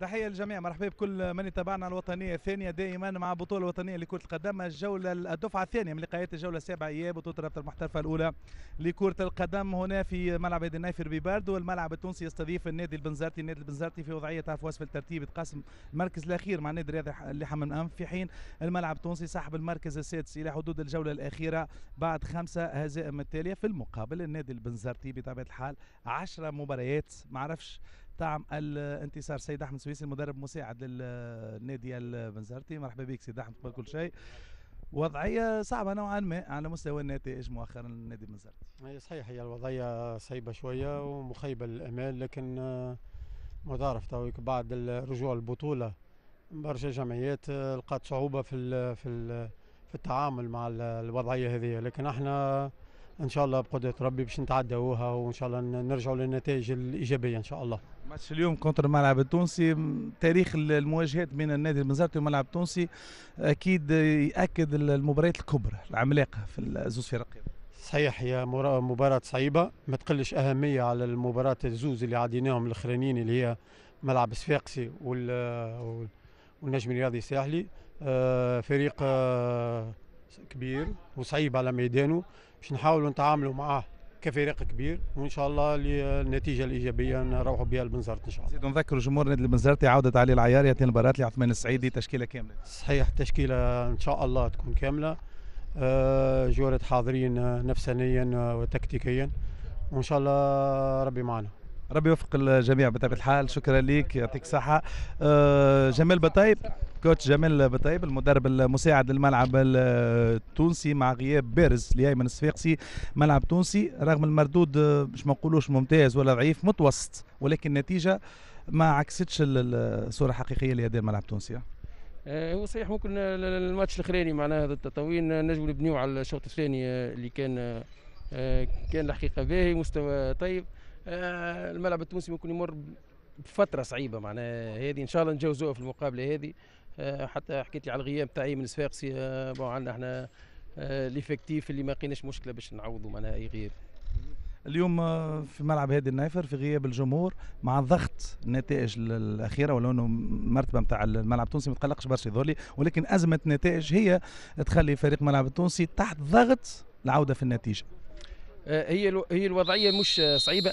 تحية للجميع، مرحبا بكل من يتابعنا على الوطنية الثانية دائما مع بطولة وطنية لكرة القدم، الدفعة الثانية من لقاءات الجولة السابعة إياب بطولة الرابطة المحترفة الأولى لكرة القدم هنا في ملعب عيد النايفر ببارد، والملعب التونسي يستضيف النادي البنزرتي. النادي البنزرتي في وضعية تعرف وصف الترتيب، يتقاسم المركز الأخير مع النادي الرياضي اللي من أنف، في حين الملعب التونسي صاحب المركز السادس إلى حدود الجولة الأخيرة بعد 5 هزائم متتالية. في المقابل النادي البنزرتي بطبيعة الحال 10 مباريات ما عرفش طعم الانتصار. سيد احمد سويسي المدرب المساعد للنادي البنزرتي، مرحبا بك سيد احمد. قبل كل شيء وضعيه صعبه نوعا ما على مستوى النتائج مؤخرا للنادي البنزرتي. هي صحيح، هي الوضعيه صعيبه شويه ومخيبه للامال، لكن ما تعرف تويك بعد الرجوع البطوله برشا جمعيات لقات صعوبه في التعامل مع الوضعيه هذه، لكن احنا ان شاء الله بقدره ربي باش نتعداوها وان شاء الله نرجعوا للنتائج الايجابيه ان شاء الله. ماتش اليوم كونتر الملعب التونسي، تاريخ المواجهات بين النادي البنزرتي والملعب التونسي اكيد ياكد المباريات الكبرى العملاقه في الزوز فرق. صحيح، هي مباراة صعيبة ما تقلش أهمية على المباراة الزوز اللي عديناهم الأخرانيين، اللي هي ملعب صفاقسي والنجم الرياضي الساحلي. فريق كبير وصعيب على ميدانه، باش نحاولوا نتعاملوا معاه كفريق كبير، وان شاء الله النتيجه الايجابيه نروحوا بها البنزرت ان شاء الله. زيد نذكر جمهور نادي البنزرتي عوده علي العياري ياتي المباراه لعثمان السعيدي، تشكيله كامله. صحيح، تشكيله ان شاء الله تكون كامله، جوارة حاضرين نفسانيا وتكتيكيا، وان شاء الله ربي معنا. ربي يوفق الجميع بطبيعه الحال. شكرا لك، يعطيك الصحه. جمال بطيب، كوتش جمال بطيب المدرب المساعد للملعب التونسي مع غياب بارز لايمن الصفاقسي. ملعب تونسي رغم المردود مش ما نقولوش ممتاز ولا ضعيف، متوسط، ولكن النتيجه ما عكستش الصوره الحقيقيه لاداء الملعب التونسي. هو صحيح ممكن الماتش الاخراني معناها هذا التطاوين نجم نبنيو على الشوط الثاني اللي كان الحقيقه باهي، مستوى طيب. الملعب التونسي ممكن يمر بفتره صعيبه معناها هذه، ان شاء الله نتجاوزوها في المقابله هذه. حتى حكيت لي على الغياب تاعي من الصفاقسي، عندنا احنا ليفيكتيف اللي ما لقيناش مشكله باش نعوضوا معناها اي غياب. اليوم في ملعب هادي النايفر في غياب الجمهور مع ضغط النتائج الاخيره، ولو انه المرتبه نتاع الملعب التونسي ما تقلقش برشا يظهر، ولكن ازمه النتائج هي تخلي فريق الملعب التونسي تحت ضغط العوده في النتيجه. هي الوضعيه مش صعيبه،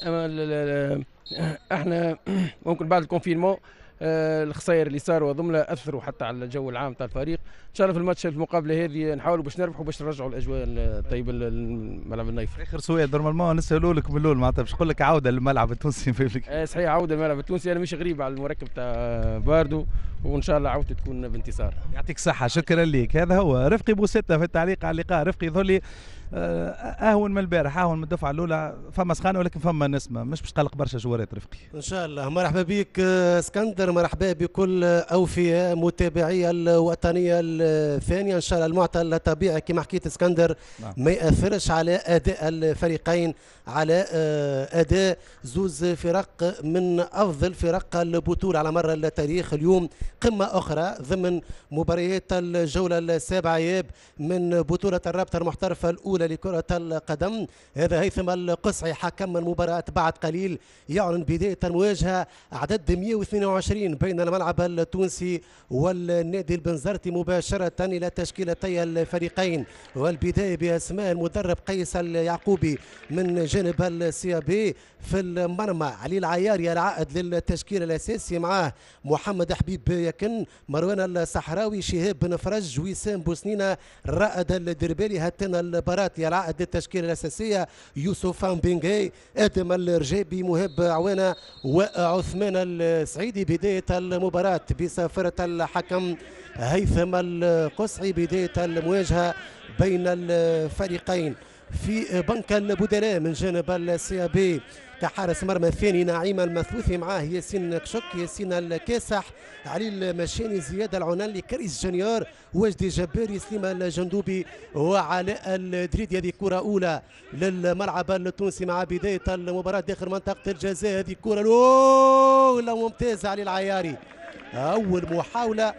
احنا ممكن بعد الكونفينمون الخسائر اللي صاروا ضمنا اثروا حتى على الجو العام تاع الفريق. ان شاء الله في الماتش في المقابله هذه نحاولوا باش نربحوا باش نرجعوا الاجواء الطيبه للملعب النايفر. اخر سؤال نورمالمون نسالوا لك من الاول، معناتها باش نقول لك عوده للملعب التونسي في صحيح، عوده للملعب التونسي، انا مش غريب على المركب تاع باردو، وان شاء الله عودته تكون بانتصار. يعطيك الصحه، شكرا لك. هذا هو رفقي بوستة في التعليق على اللقاء. رفقي يظهر لي اهون من البارح، اهون من الدفعه الاولى، فما سخانه ولكن فما نسمه، مش باش تقلق برشا جوارات. رفقي ان شاء الله. مرحبا بك اسكندر، مرحبا بكل اوفياء متابعي الوطنيه الثانيه. ان شاء الله المعطى طبيعي كما حكيت اسكندر، ما ياثرش على اداء الفريقين، على اداء زوز فرق من افضل فرق البطوله على مر التاريخ. اليوم قمه اخرى ضمن مباريات الجوله السابعه اياب من بطوله الرابطه المحترفه الاولى لكره القدم. هذا هيثم القصعي حكم المباراه بعد قليل يعلن بدايه المواجهه عدد 122 بين الملعب التونسي والنادي البنزرتي مباشره الى تشكيلتي الفريقين، والبدايه باسماء المدرب قيس اليعقوبي من جانب السي بي. في المرمى علي العياري العائد للتشكيل الاساسي، معاه محمد حبيب يكن، مروان الصحراوي، شهاب بن فرج، وسام بوسنينه، رائد الدربالي، هاتان البراتي العائد للتشكيله الاساسيه، يوسف بنغاي، ادم الرجابي، مهاب عوانه، وعثمان السعيدي. بدايه المباراه بصافره الحكم هيثم القصعي، بدايه المواجهه بين الفريقين. في بنك البدلاء من جانب السي بي كحارس مرمى الثاني نعيم المثوثي، معاه ياسين كشك، ياسين الكاسح، علي المشاني، زياد العنالي، كريس جنيار، وجدي جباري، سليمان الجندوبي، وعلاء الدريدي. هذه كرة أولى للملعب التونسي مع بداية المباراة داخل منطقة الجزاء. هذه كرة الأولى ممتازة علي العياري، أول محاولة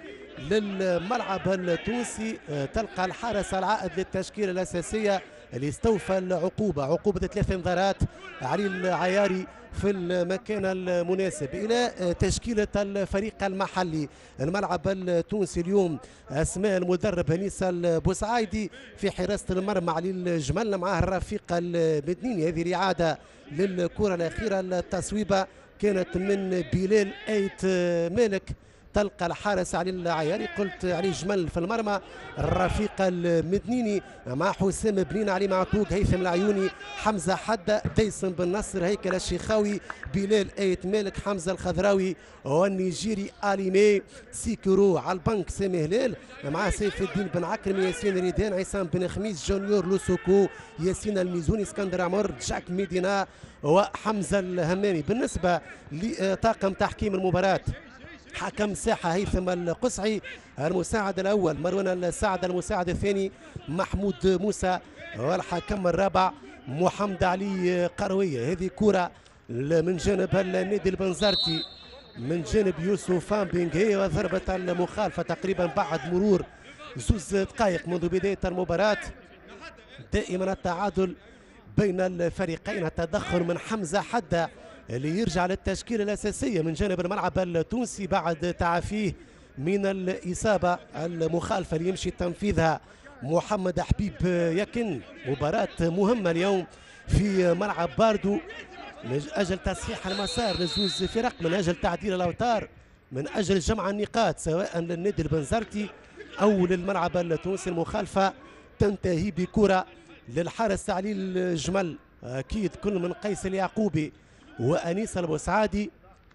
للملعب التونسي تلقى الحارس العائد للتشكيلة الأساسية اللي استوفى العقوبة، عقوبة 3 انذارات. علي العياري في المكان المناسب إلى تشكيلة الفريق المحلي. الملعب التونسي اليوم أسماء المدرب أنيس البوسعايدي في حراسة المرمى علي الجمل، معاه الرفيق المدنيني. هذه الإعادة للكرة الأخيرة، التصويبة كانت من بلال أيت مالك، تلقى الحارس علي العياري، قلت علي جمل في المرمى، الرفيق المدنيني مع حسام بنين، علي معتوق، هيثم العيوني، حمزه حده، ديسن بن نصر، هيكل الشيخاوي، بلال ايت مالك، حمزه الخضراوي، والنيجيري اليمي، سيكورو على البنك، سامي هلال مع سيف الدين بن عكرمي، ياسين ريدان، عصام بن خميس، جونيور لوسوكو، ياسين الميزوني، اسكندر عمر، جاك ميدينا وحمزه الهمامي. بالنسبه لطاقم تحكيم المباراه، حكم ساحة هيثم القصعي، المساعد الأول مروان السعد، المساعد الثاني محمود موسى، والحكم الرابع محمد علي قروية. هذه كرة من جانب النادي البنزرتي من جانب يوسف بنغي، وضربة المخالفة تقريبا بعد مرور 2 دقائق منذ بداية المباراة. دائما التعادل بين الفريقين، التدخل من حمزة حدة اللي يرجع للتشكيلة الأساسية من جانب الملعب التونسي بعد تعافيه من الإصابة المخالفة اللي يمشي تنفيذها محمد حبيب يكن. مباراة مهمة اليوم في ملعب باردو من أجل تصحيح المسار لزوز فرق، من أجل تعديل الأوتار، من أجل جمع النقاط سواء للنادي البنزرتي أو للملعب التونسي. المخالفة تنتهي بكرة للحارس علي الجمل، أكيد كل من قيس اليعقوبي وأنيس البوسعادي،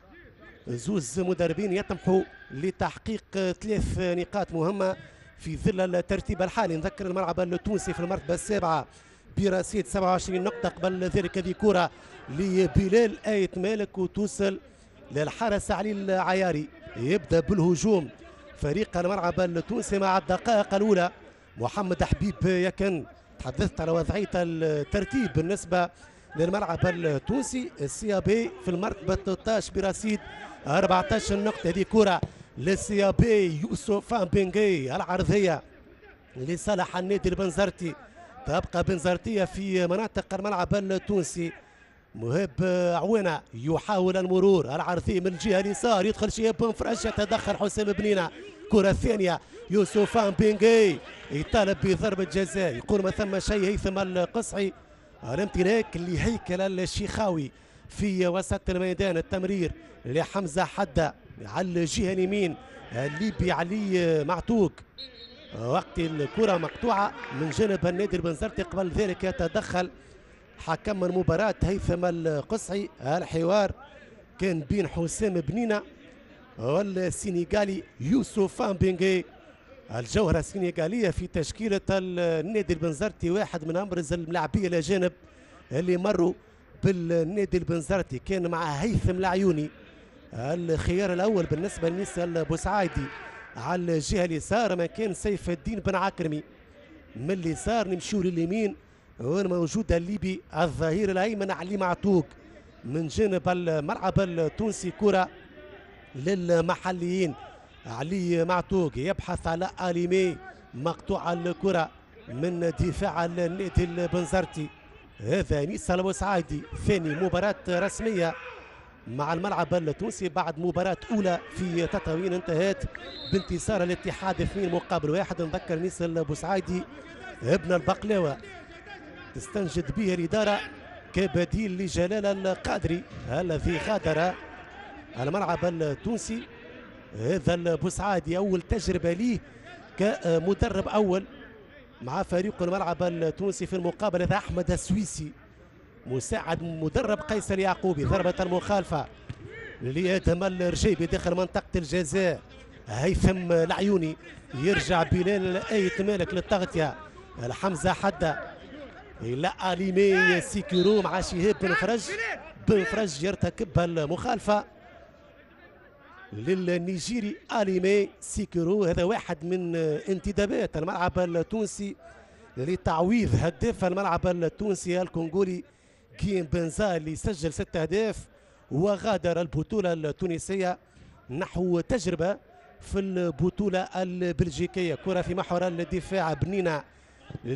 زوز مدربين يطمحوا لتحقيق 3 نقاط مهمة في ظل الترتيب الحالي. نذكر الملعب التونسي في المرتبة السابعة برصيد 27 نقطة. قبل ذلك هذه كرة لبلال آيت مالك وتوصل للحارس علي العياري. يبدأ بالهجوم فريق الملعب التونسي مع الدقائق الأولى. محمد حبيب يكن، تحدثت على وضعية الترتيب بالنسبة للملعب التونسي. السيابي في المرتبة 13 برصيد 14 نقطة. هذه كرة للسيابي، يوسف بنغي، العرضية لصالح النادي البنزرتي. تبقى بنزرتية في مناطق الملعب التونسي. مهاب عوينة يحاول المرور، العرضية من الجهة اليسار، يدخل شهاب بن فرج، يتدخل حسام بنينة. كرة ثانية يوسف بنغي يطالب بضربة جزاء، يقول ما ثم شيء. هيثم القصعي، الامتلاك لهيكل الشيخاوي في وسط الميدان. التمرير لحمزة حدة على الجهة اليمين، الليبي علي معتوق. وقت الكرة مقطوعة من جانب النادي البنزرتي. قبل ذلك يتدخل حكم المباراة هيثم القصعي. الحوار كان بين حسام بنينة والسينيغالي يوسف بنغي. الجوهرة السينيغالية في تشكيلة النادي البنزرتي، واحد من أبرز اللاعبين الأجانب اللي مروا بالنادي البنزرتي، كان مع هيثم العيوني. الخيار الأول بالنسبة لنيس البوسعايدي على الجهة اليسار مكان سيف الدين بن عكرمي. من اليسار نمشيو لليمين، وين موجود الليبي الظهير الأيمن علي معتوق. من جانب الملعب التونسي كرة للمحليين، علي معتوق يبحث على اليمي، مقطوعة الكرة من دفاع النادي البنزرتي. هذا انيس البوسعايدي، ثاني مباراة رسمية مع الملعب التونسي بعد مباراة أولى في تطاوين انتهت بانتصار الاتحاد 2-1. نذكر انيس البوسعايدي ابن البقلاوة تستنجد به الإدارة كبديل لجلال القادري الذي غادر الملعب التونسي. هذا البوسعادي أول تجربة ليه كمدرب أول مع فريق الملعب التونسي. في المقابل هذا أحمد السويسي مساعد مدرب قيس اليعقوبي. ضربة المخالفة لآدم الرجيبي داخل منطقة الجزاء. هيثم العيوني، يرجع بلال آيت مالك للتغطية. الحمزة حدة إلى أليمي سيكيرو مع شهاب بن فرج يرتكب المخالفة للنيجيري أليمي سيكيرو. هذا واحد من انتدابات الملعب التونسي لتعويض هداف الملعب التونسي الكونغولي كيم بنزا اللي سجل 6 أهداف وغادر البطولة التونسية نحو تجربة في البطولة البلجيكية. كرة في محور الدفاع بنينة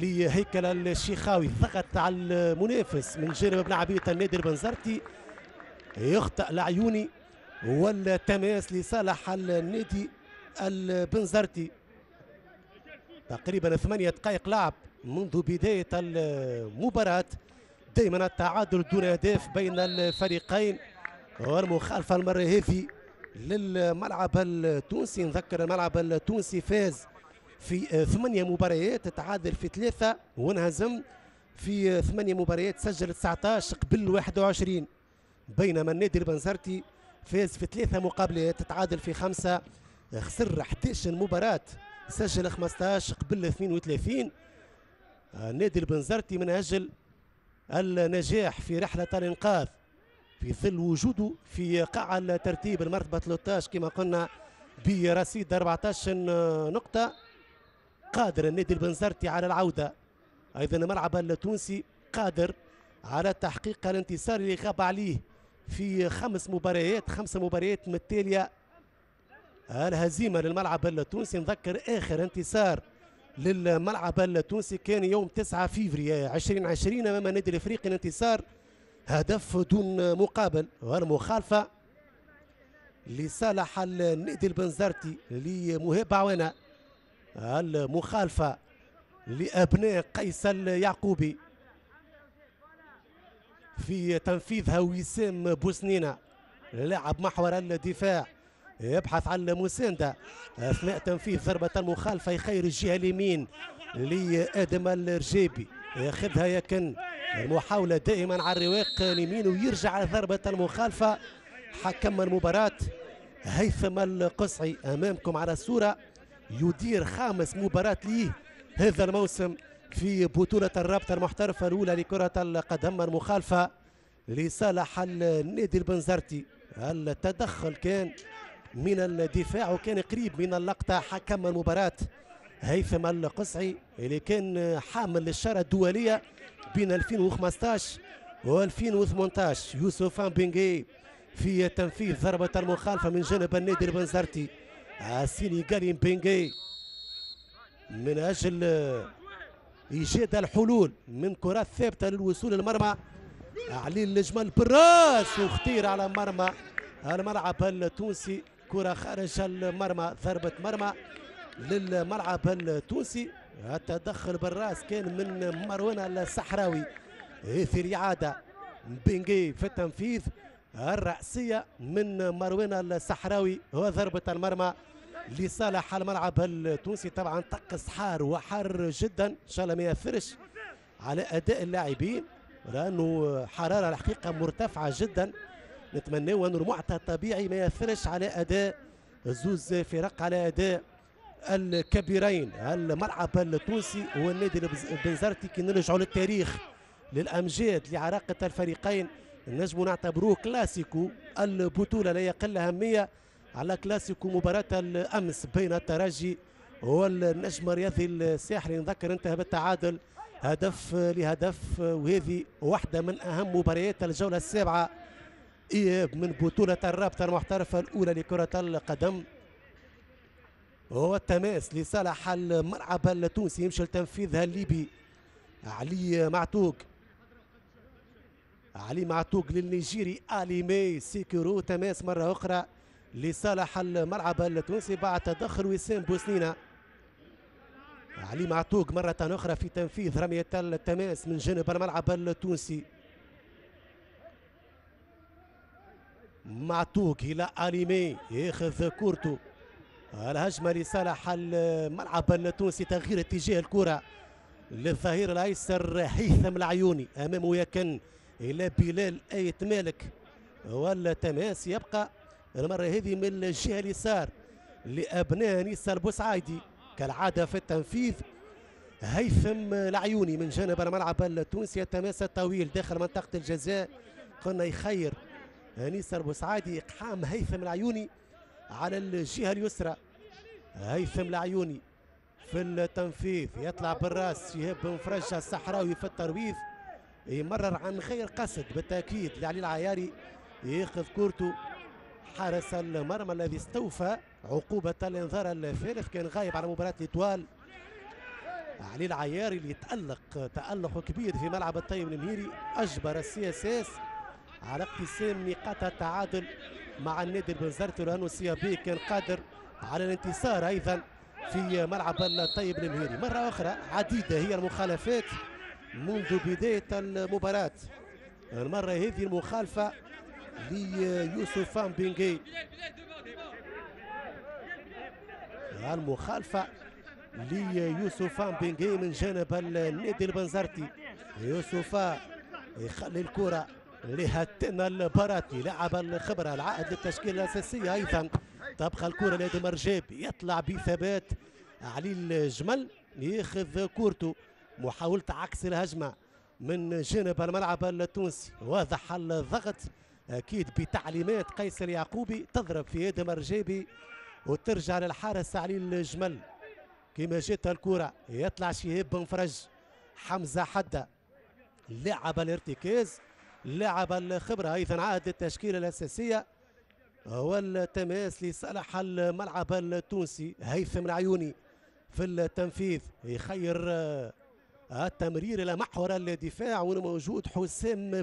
لهيكل الشيخاوي، ضغط على المنافس من جانب لاعبية النادي البنزرتي. يخطأ العيوني والتماس لصالح النادي البنزرتي. تقريبا 8 دقائق لعب منذ بداية المباراة، دائما التعادل دون أهداف بين الفريقين، والمخالفة المرة هذه للملعب التونسي. نذكر الملعب التونسي فاز في 8 مباريات، تعادل في 3 وانهزم في 8 مباريات، سجل 19 قبل 21، بينما النادي البنزرتي فاز في 3 مقابلات، تعادل في 5، خسر 11 مباراة، سجل 15 قبل 32. النادي البنزرتي من أجل النجاح في رحلة الإنقاذ في ظل وجوده في قاع الترتيب المرتبة 13 كما قلنا برصيد 14 نقطة، قادر النادي البنزرتي على العودة. أيضا الملعب التونسي قادر على تحقيق الانتصار اللي غاب عليه في 5 مباريات متتالية. الهزيمة للملعب التونسي، نذكر آخر انتصار للملعب التونسي كان يوم 9 فبراير 2020 أمام النادي الإفريقي، انتصار هدف دون مقابل. والمخالفة لصالح النادي البنزرتي لمهاب عوانة، المخالفة لأبناء قيس اليعقوبي في تنفيذها وسام بوسنينة، لاعب محور الدفاع يبحث عن المساندة أثناء تنفيذ ضربة المخالفة، يخير الجهة اليمين لآدم الرجيبي، ياخذها يكن المحاولة دائما على الرواق اليمين ويرجع على ضربة المخالفة. حكم المباراة هيثم القصعي أمامكم على الصورة، يدير 5 مباراة ليه هذا الموسم في بطولة الرابطة المحترفة الأولى لكرة القدم. المخالفة لصالح النادي البنزرتي، التدخل كان من الدفاع وكان قريب من اللقطة. حكم المباراة هيثم القصعي اللي كان حامل للشارة الدولية بين 2015 و2018 يوسف بنغي في تنفيذ ضربة المخالفة من جانب النادي البنزرتي. السينيغالي بنغي من أجل إيجاد الحلول من كرات ثابتة للوصول للمرمى، علي الجمل بالراس واختير على مرمى الملعب التونسي، كرة خارج المرمى، ضربة مرمى للملعب التونسي. التدخل بالراس كان من مروان الصحراوي في الإعادة، بنغي في التنفيذ، الرأسية من مروان الصحراوي وضربة المرمى لصالح الملعب التونسي. طبعا طقس حار وحار جدا، ان شاء الله ما ياثرش على اداء اللاعبين لانه حراره الحقيقه مرتفعه جدا، نتمنى انه المعطى الطبيعي ما ياثرش على اداء زوز فرق، على اداء الكبيرين الملعب التونسي والنادي البنزرتي. كي نرجعوا للتاريخ للامجاد لعراقه الفريقين نجموا نعتبروه كلاسيكو البطوله لا يقل اهميه على كلاسيكو مباراة الأمس بين الترجي والنجم الرياضي الساحلي. نذكر انتهى بالتعادل هدف لهدف، وهذه واحدة من أهم مباريات الجولة السابعة إياب من بطولة الرابطة المحترفة الأولى لكرة القدم. هو التماس لصالح الملعب التونسي، يمشي لتنفيذها الليبي علي معتوق للنيجيري آلي مي سيكورو. تماس مرة أخرى لصالح الملعب التونسي بعد تدخل وسام بوسنينة. علي معتوق مرة أخرى في تنفيذ رمية التماس من جانب الملعب التونسي. معتوق إلى آليمي ياخذ كورته، الهجمة لصالح الملعب التونسي، تغيير اتجاه الكرة للظهير الأيسر هيثم العيوني، أمامه يكن إلى بلال آيت مالك، والتماس يبقى المرة هذه من الجهة اليسار لأبناء نيسا البوسعايدي كالعادة في التنفيذ. هيثم العيوني من جانب الملعب التونسي، التماس الطويل داخل منطقة الجزاء، قلنا يخير نيسا البوسعايدي إقحام هيثم العيوني على الجهة اليسرى. هيثم العيوني في التنفيذ يطلع بالراس، شهاب بن فرجة الصحراوي في الترويض، يمرر عن غير قصد بالتأكيد لعلي العياري، ياخذ كورته حارس المرمى الذي استوفى عقوبة الانذار الثالث، كان غايب على مباراة الإتوال. علي العياري اللي تألق كبير في ملعب الطيب المهيري، أجبر السي اس اس على اقتسام نقاط التعادل مع النادي البنزرتي، لأنه سيابي كان قادر على الانتصار أيضا في ملعب الطيب المهيري. مرة أخرى عديدة هي المخالفات منذ بداية المباراة. المرة هذه المخالفة ليوسف بنغي، المخالفة ليوسف بنغي من جانب النادي البنزرتي. يوسف يخلي الكرة لهتنا البراتي لاعب الخبرة العائد للتشكيلة الأساسية أيضا. تبقى الكرة لدى مرجاب، يطلع بثبات علي الجمل، ياخذ كورته، محاولة عكس الهجمة من جانب الملعب التونسي. واضح الضغط أكيد بتعليمات قيس اليعقوبي، تضرب في يد مرجابي وترجع للحارس علي الجمل. كما جات الكرة يطلع شهاب بن فرج، حمزة حدة لاعب الارتكاز، لاعب الخبرة أيضا عاد التشكيلة الأساسية، والتماس لصالح الملعب التونسي. هيثم العيوني في التنفيذ يخير التمرير إلى محور الدفاع، وموجود حسام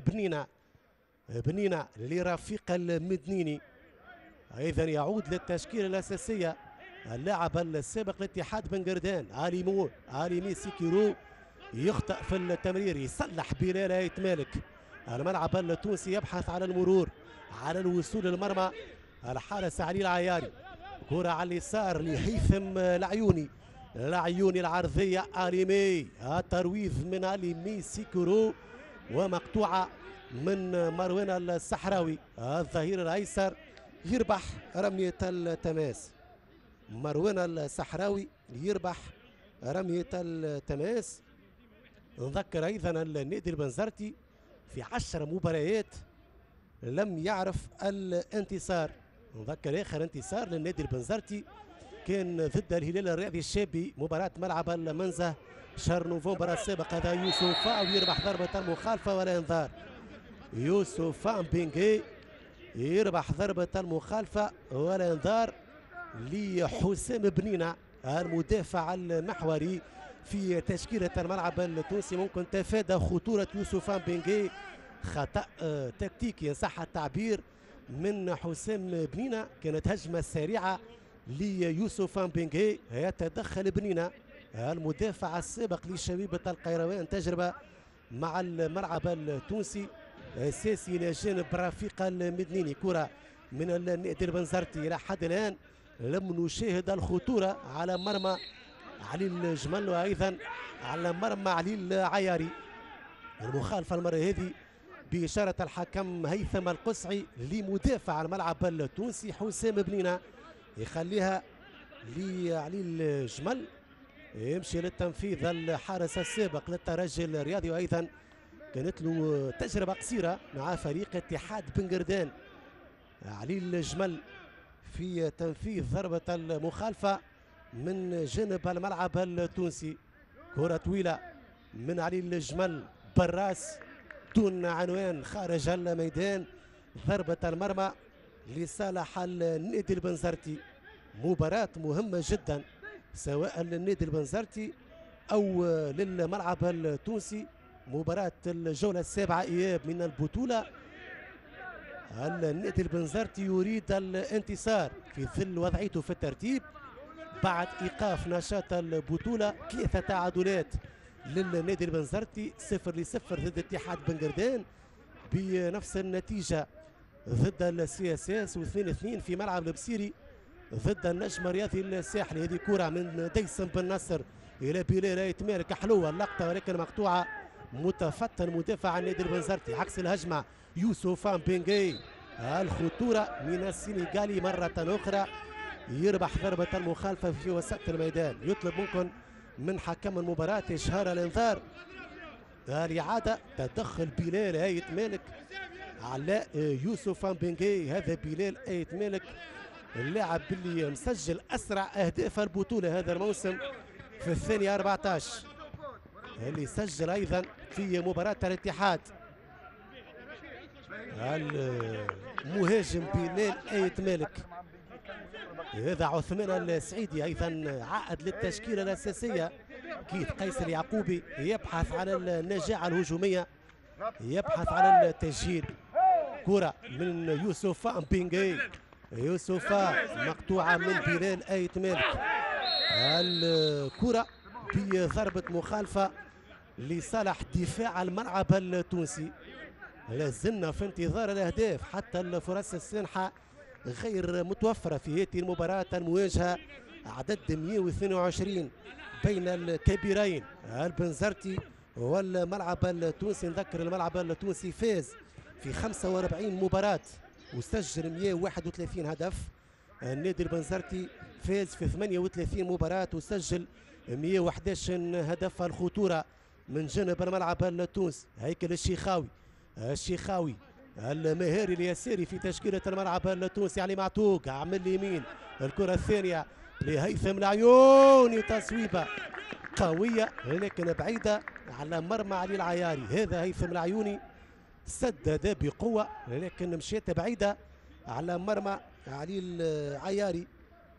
بنينة لرفيق المدنيني. أيضا يعود للتشكيلة الأساسية اللاعب السابق لاتحاد بن قردان علي ميسي كيرو، يخطئ في التمرير، يصلح بلال آيت مالك. الملعب التونسي يبحث على المرور على الوصول للمرمى. الحارس علي العياري، كرة على اليسار لهيثم العيوني العرضية آليمي، الترويض من آليمي سيكورو ومقطوعة من مروان الصحراوي الظهير الأيسر. يربح رمية التماس، مروان الصحراوي يربح رمية التماس. نذكر أيضا النادي البنزرتي في 10 مباريات لم يعرف الانتصار. نذكر آخر انتصار للنادي البنزرتي كان ضد الهلال الرياضي الشابي، مباراة ملعب المنزه شهر نوفمبر السابق. هذا يوسف ويربح ضربة المخالفة ولا انذار. يوسف بنغي يربح ضربة المخالفة ولا انذار لحسام بنينة المدافع المحوري في تشكيلة الملعب التونسي. ممكن تفادى خطورة يوسف بنغي، خطأ تكتيكي صح التعبير من حسام بنينة. كانت هجمة سريعة ليوسف بنغي، يتدخل بنينة المدافع السابق لشبيبة القيروان، تجربة مع الملعب التونسي اساسي الى جانب رفيق المدنيني. كرة من النادي البنزرتي، الى حد الان لم نشاهد الخطورة على مرمى علي الجمل وايضا على مرمى علي العياري. المخالفة المرة هذه بإشارة الحكم هيثم القصعي لمدافع الملعب التونسي حسام بنينة، يخليها لعلي الجمل، يمشي للتنفيذ الحارس السابق للترجي الرياضي، وايضا كانت له تجربة قصيرة مع فريق اتحاد بن قردان. علي الجمل في تنفيذ ضربة المخالفة من جانب الملعب التونسي. كرة طويلة من علي الجمل بالراس دون عنوان خارج الميدان، ضربة المرمى لصالح النادي البنزرتي. مباراة مهمة جدا سواء للنادي البنزرتي أو للملعب التونسي. مباراة الجولة السابعة إياب من البطولة. النادي البنزرتي يريد الانتصار في ظل وضعيته في الترتيب بعد إيقاف نشاط البطولة. 3 تعادلات للنادي البنزرتي، 0-0 ضد اتحاد بن قردان بنفس النتيجة ضد السي اس اس، و2-2 في ملعب البصيري ضد النجم الرياضي الساحلي. هذه كرة من ديسم بن نصر إلى بلال آيت مالك، حلوة اللقطة ولكن مقطوعة. متفتن مدافع النادي البنزرتي عكس الهجمة يوسف بنغي، الخطورة من السنغالي مرة أخرى، يربح ضربة المخالفة في وسط الميدان. يطلب ممكن من حكم المباراة إشهار الإنذار. الإعادة تدخل بلال آيت مالك على يوسف بنغي. هذا بلال آيت مالك اللاعب اللي مسجل أسرع أهداف البطولة هذا الموسم في الثانية 14، اللي سجل أيضا في مباراة الاتحاد. المهاجم بلال آيت مالك. هذا عثمان السعيدي أيضا عائد للتشكيلة الأساسية. كيف قيس اليعقوبي يبحث على النجاعة الهجومية، يبحث على التسجيل. كرة من يوسف بينجي، يوسف مقطوعة من بلال آيت مالك. الكرة بضربة مخالفة لصالح دفاع الملعب التونسي. لازلنا في انتظار الأهداف، حتى الفرص السانحة غير متوفرة في هذه المباراة المواجهة. عدد 122 بين الكبيرين البنزرتي والملعب التونسي. نذكر الملعب التونسي فاز في 45 مباراة وسجل 131 هدف. النادي البنزرتي فاز في 38 مباراة وسجل 111 هدف. الخطورة من جانب الملعب التونسي. هيكل الشيخاوي المهاري اليساري في تشكيلة الملعب التونسي. علي معتوق عمل اليمين. الكرة الثانية لهيثم العيوني، تصويبة قوية لكن بعيدة على مرمى علي العياري. هذا هيثم العيوني سدد بقوة لكن مشيت بعيدة على مرمى علي العياري.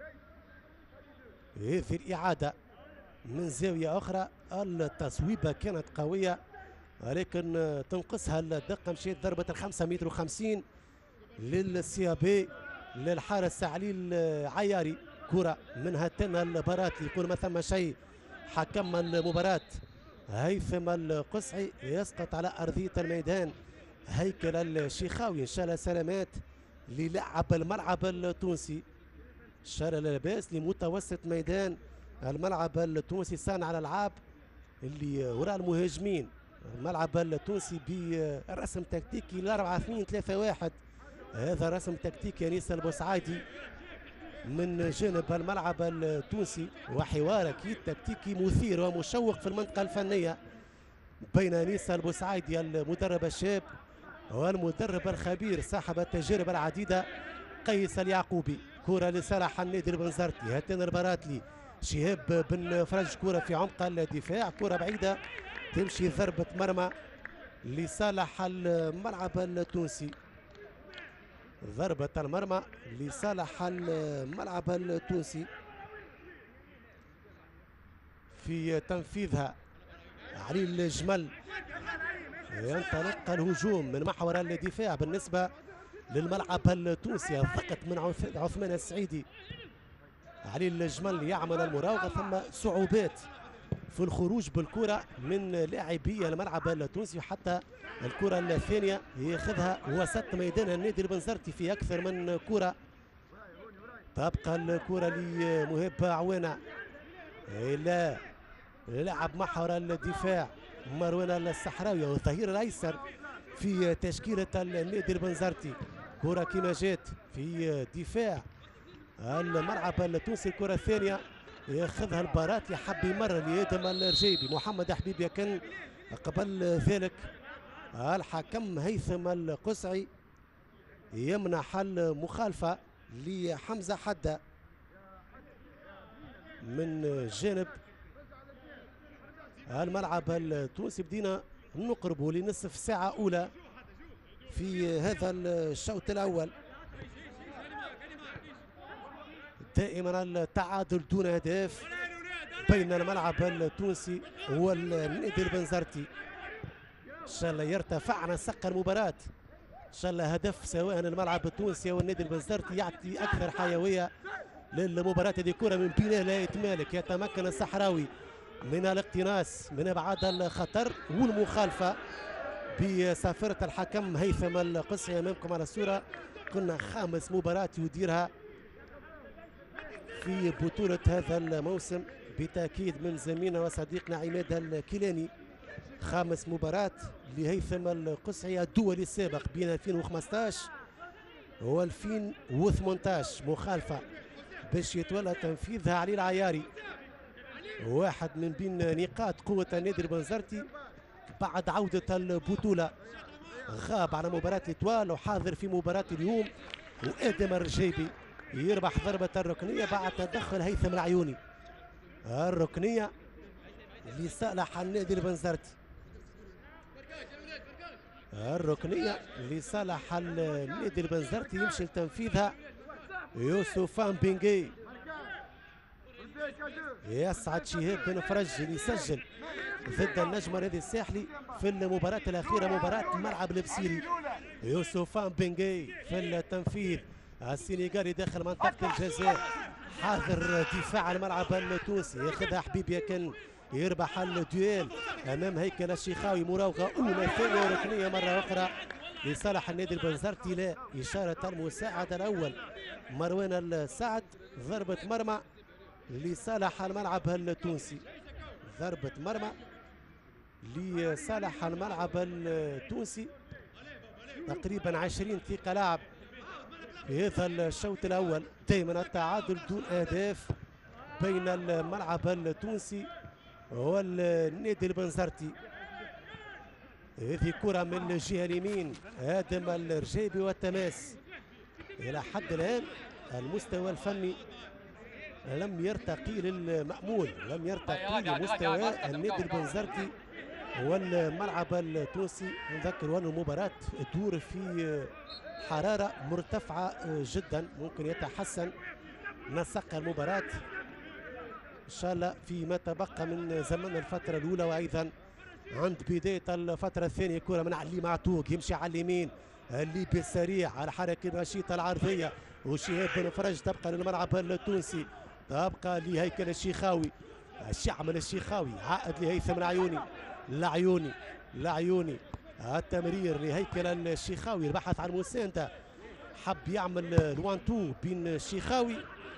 هذه الإعادة من زاوية أخرى. التصويبة كانت قوية ولكن تنقصها الدقة. مشيت ضربة 5 متر و50 للسيابي للحارس علي العياري. كرة من هاتين البارات يقول ما ثم شيء. حكم المباراة هيثم القصعي يسقط على أرضية الميدان. هيكل الشيخاوي إن شاء الله سلامات للعب الملعب التونسي. إن شاء الله لاباس لمتوسط ميدان الملعب التونسي. صانع الألعاب اللي وراء المهاجمين. الملعب التونسي برسم تكتيكي 4-2-3-1. هذا رسم تكتيكي أنيس البوسعيدي من جانب الملعب التونسي، وحوار اكيد تكتيكي مثير ومشوق في المنطقه الفنيه بين انيس البوسعيدي المدرب الشاب والمدرب الخبير صاحب التجارب العديده قيس اليعقوبي. كره لصالح النادي البنزرتي. هاتين البراتلي شهاب بن فرج. كره في عمق الدفاع، كره بعيده تمشي ضربه مرمى لصالح الملعب التونسي. ضربة المرمى لصالح الملعب التونسي في تنفيذها علي الجمل. ينطلق الهجوم من محور الدفاع بالنسبة للملعب التونسي. الضغط من عثمان السعيدي. علي الجمل يعمل المراوغة، ثم صعوبات في الخروج بالكرة من لاعبي الملعب التونسي. حتى الكرة الثانية ياخذها وسط ميدان النادي البنزرتي في أكثر من كرة. تبقى الكرة لمهاب عوانة إلى لاعب محور الدفاع مروان الصحراوي والظهير الأيسر في تشكيلة النادي البنزرتي. كرة كما جات في دفاع الملعب التونسي. الكرة الثانية ياخذها البارات يحب يمر لآدم الرجيبي. محمد حبيب يكن قبل ذلك الحكم هيثم القصعي يمنح المخالفة لحمزة حدة من جانب الملعب التونسي. بدينا نقرب لنصف ساعة أولى في هذا الشوط الأول. دائما التعادل دون أهداف بين الملعب التونسي والنادي البنزرتي. إن شاء الله يرتفع نسق المباراة. إن شاء الله هدف سواء الملعب التونسي أو النادي البنزرتي يعطي أكثر حيوية للمباراة. هذه كرة من بلال آيت مالك. يتمكن الصحراوي من الاقتناص من أبعاد الخطر والمخالفة بصافرة الحكم هيثم القصعي. أمامكم على الصورة. كنا 5 مباراة يديرها في بطولة هذا الموسم بالتأكيد من زميلنا وصديقنا عماد الكيلاني. 5 مباراة لهيثم القصعي الدولي السابق بين 2015 و 2018. مخالفة باش يتولى تنفيذها علي العياري. واحد من بين نقاط قوة النادي البنزرتي بعد عودة البطولة. غاب على مباراة الإتوال وحاضر في مباراة اليوم. وآدم الرجيبي يربح ضربة الركنية بعد تدخل هيثم العيوني. الركنية لصالح النادي البنزرتي. الركنية لصالح النادي البنزرتي يمشي لتنفيذها يوسف بنجي. يسعد شهاب بن فرج اللي يسجل ضد النجم الرياضي الساحلي في المباراة الأخيرة، مباراة ملعب البصيري. يوسفان بنجي في التنفيذ، السنغالي داخل منطقة الجزاء، حاضر دفاع الملعب التونسي، ياخذها حبيب يكن، يربح الدويل امام هيكل الشيخاوي. مراوغه اولى ثانيه ركنيه مره اخرى لصالح النادي البنزرتي. لا اشاره المساعد الاول مروان السعد، ضربه مرمى لصالح الملعب التونسي، ضربه مرمى لصالح الملعب التونسي. تقريبا 20 دقيقه لعب في هذا الشوط الاول، دائما التعادل دون اهداف بين الملعب التونسي والنادي البنزرتي. هذه كرة من الجهة اليمين، آدم الرجيبي والتماس. إلى حد الآن المستوى الفني لم يرتقي للمأمول، لم يرتقي لمستوى النادي البنزرتي والملعب التونسي. نذكر أن المباراة تدور في حرارة مرتفعة جدا، ممكن يتحسن نسق المباراة إن شاء الله فيما تبقى من زمن الفترة الأولى، وأيضا عند بداية الفترة الثانية. كرة من علي معتوق، يمشي على اليمين، الليبي السريع على الحركة النشيطة العرضية، وشهاب بن فرج تبقى للملعب التونسي، تبقى لهيكل الشيخاوي، الشعب الشيخاوي عائد لهيثم العيوني التمرير لهيكل الشيخاوي، البحث عن مساندة، حب يعمل الوان بين الشيخاوي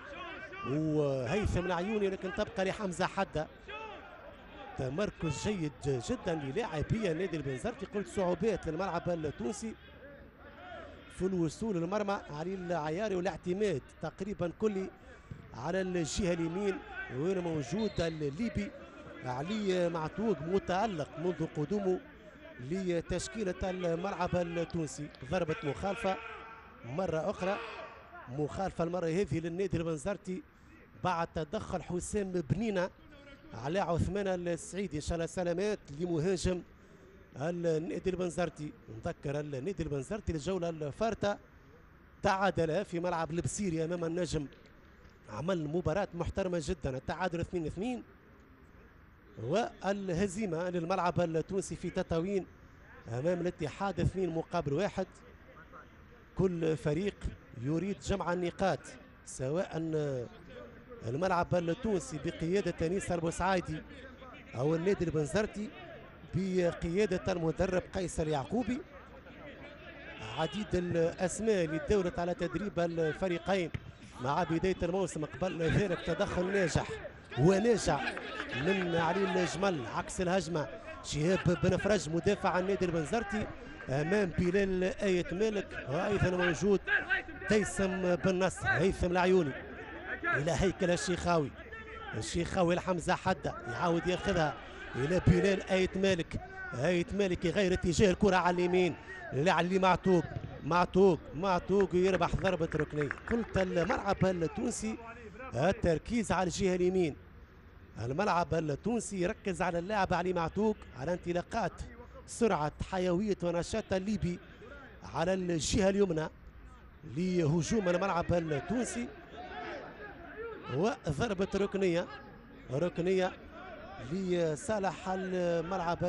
وهيثم العيوني، لكن تبقى لحمزة حدة. تمركز جيد جدا للاعبي النادي البنزرتي. قلت صعوبات للملعب التونسي في الوصول للمرمى. علي العياري والاعتماد تقريبا كلي على الجهة اليمين، وين موجود الليبي علي معتوق متألق منذ قدومه لتشكيلة الملعب التونسي. ضربة مخالفة مرة أخرى، مخالفة المرة هذه للنادي البنزرتي بعد تدخل حسام بنينة على عثمان السعيدي. إن شاء الله سلامات لمهاجم النادي البنزرتي. نذكر النادي البنزرتي الجولة الفارطة تعادل في ملعب البصيري أمام النجم، عمل مباراة محترمة جدا، التعادل 2-2 والهزيمة للملعب التونسي في تطاوين أمام الاتحاد 2-1. كل فريق يريد جمع النقاط، سواء الملعب التونسي بقيادة أنيس البوسعايدي أو النادي البنزرتي بقيادة المدرب قيس اليعقوبي. عديد الأسماء اللي دورت على تدريب الفريقين مع بداية الموسم، قبل ذلك تدخل ناجح وناجع من علي الجمل عكس الهجمة. شهاب بن فرج مدافع النادي البنزرتي امام بلال آية مالك، وايضا موجود تيسم بن نصر. هيثم العيوني الى هيكل الشيخاوي لحمزة حدة، يعاود ياخذها الى بلال آية مالك يغير اتجاه الكرة على اليمين لعلي معتوق يربح ضربة ركنية. قلت الملعب التونسي التركيز على الجهة اليمين، الملعب التونسي يركز على اللاعب علي معتوق، على انطلاقات سرعة حيوية ونشاط الليبي على الجهة اليمنى لهجوم الملعب التونسي. وضربة ركنية لصالح الملعب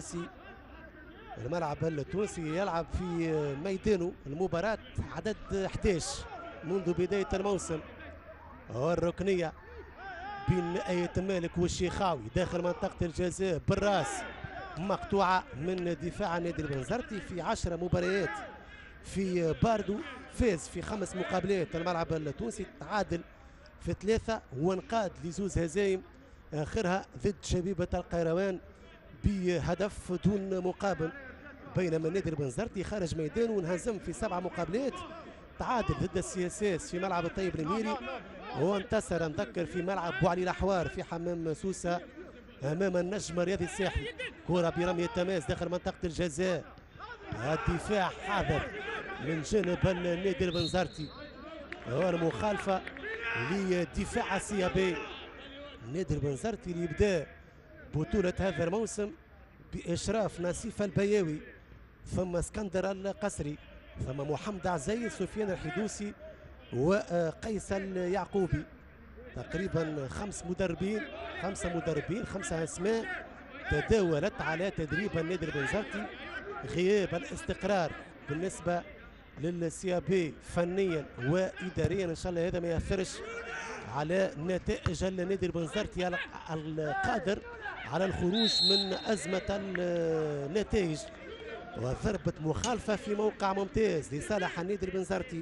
التونسي يلعب في ميدانه. المباراة عدد 11 منذ بداية الموسم، والركنية بين آية مالك والشيخاوي داخل منطقة الجزاء بالراس، مقطوعة من دفاع النادي البنزرتي. في 10 مباريات في باردو، فاز في 5 مقابلات الملعب التونسي، تعادل في 3 وانقاد لزوز هزايم، آخرها ضد شبيبة القيروان بهدف دون مقابل. بينما النادي البنزرتي خارج ميدانه وانهزم في 7 مقابلات، تعادل ضد السياساس في ملعب الطيب الميري، وانتصر نذكر في ملعب بوعلي الأحوار في حمام سوسة امام النجم الرياضي الساحلي. كرة برمية التماس داخل منطقة الجزاء، الدفاع حاضر من جانب النادي البنزرتي، والمخالفة لدفاع السيابي. النادي البنزرتي اللي يبدا بطولة هذا الموسم بإشراف نسيف البياوي، ثم اسكندر القسري، ثم محمد عزيز، سفيان الحدوسي، وقيس اليعقوبي. تقريبا 5 مدربين 5 اسماء تداولت على تدريب النادي البنزرتي. غياب الاستقرار بالنسبه للسيابي فنيا واداريا، ان شاء الله هذا ما ياثرش على نتائج النادي البنزرتي القادر على الخروج من ازمه النتائج. وضربه مخالفه في موقع ممتاز لصالح النادي البنزرتي.